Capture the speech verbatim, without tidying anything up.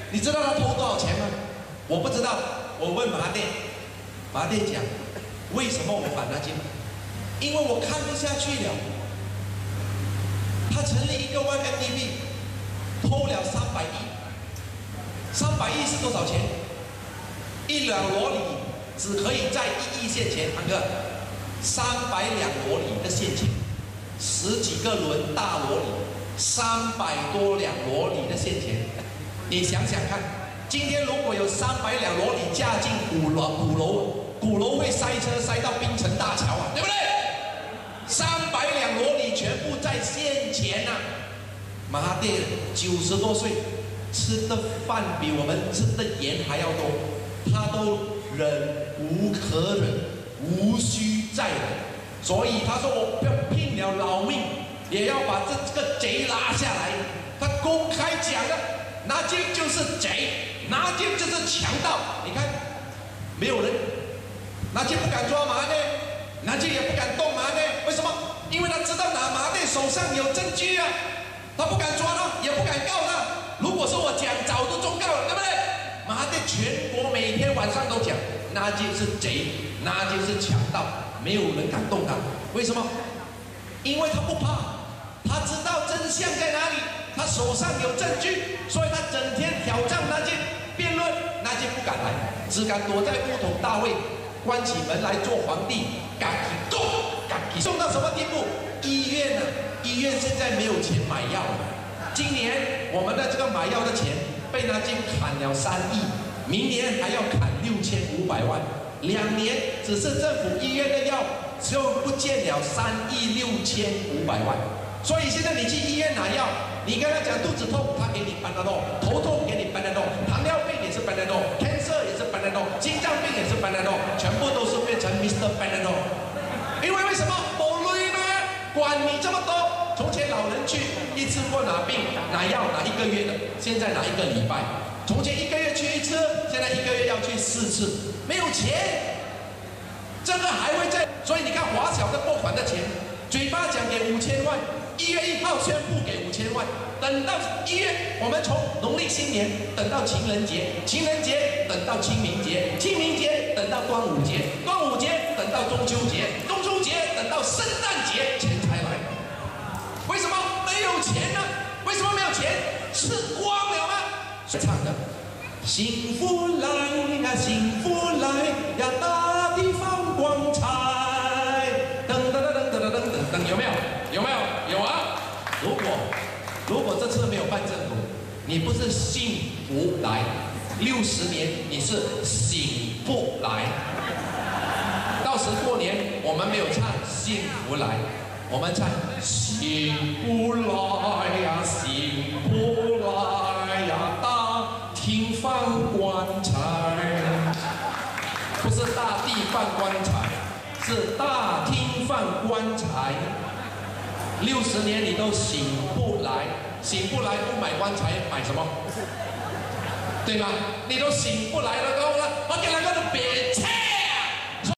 你知道他偷多少钱吗？我不知道。我问马爹，马爹讲，为什么我反他进？因为我看不下去了。他成立一个 Y M D B， 偷了三百亿，三百亿是多少钱？一两罗里只可以在一亿现钱，堂哥，三百两罗里的现钱，十几个轮大罗里，三百多两罗里的现钱，你想想看，今天如果有三百两罗里嫁进鼓楼，鼓楼，鼓楼会塞车塞到槟城大桥啊，对不对？三百两罗里全部在现钱呐、啊！马哈蒂九十多岁，吃的饭比我们吃的盐还要多，他都忍无可忍，无需再忍，所以他说我拼了老命也要把这这个贼拉下来。他公开讲的，拿金就是贼，拿金就是强盗。你看，没有人，拿金不敢抓马呢。拿金也不敢动马内，为什么？因为他知道拿马内手上有证据啊，他不敢抓他，也不敢告他。如果是我讲，早都中告了，对不对？马内全国每天晚上都讲，拿金是贼，拿金是强盗，没有人敢动他。为什么？因为他不怕，他知道真相在哪里，他手上有证据，所以他整天挑战拿金辩论，拿金不敢来，只敢躲在乌统大卫。关起门来做皇帝，敢起供，敢起送到什么地步？医院呢、啊？医院现在没有钱买药了。今年我们的这个买药的钱被拿金砍了三亿，明年还要砍六千五百万，两年只是政府医院的药就不见了三亿六千五百万。所以现在你去医院拿药，你跟他讲肚子痛，他给你班纳诺；头痛给你班纳诺；糖尿病也是班纳诺 ，cancer 也是班纳诺，心脏病也是班纳诺，全部都是变成 Mister Panadol。因为为什么？没累吗？管你这么多。从前老人去一次过拿病拿药拿一个月的，现在拿一个礼拜。从前一个月去一次，现在一个月要去四次，没有钱。这个还会在，所以你看华侨的拨款的钱，嘴巴讲给五千万。一月一号宣布给五千万，等到一月，我们从农历新年等到情人节，情人节等到清明节，清明节等到端午节，端午节等到中秋节，中秋节等到圣诞节，钱才来。为什么没有钱呢？为什么没有钱？吃光了吗？谁唱的？幸福来呀，幸福来呀，大地放光彩。噔噔噔噔噔噔噔噔，有没有？有没有？有啊！如果如果这次没有办政府，你不是幸福来，六十年你是醒不来。到时过年我们没有唱幸福来，我们唱幸福来呀，幸福来呀，大厅放棺材，不是大地放棺材，是大厅放棺材。六十年你都醒不来，醒不来不买棺材买什么？对吗？你都醒不来了，然后呢？我给那个别切。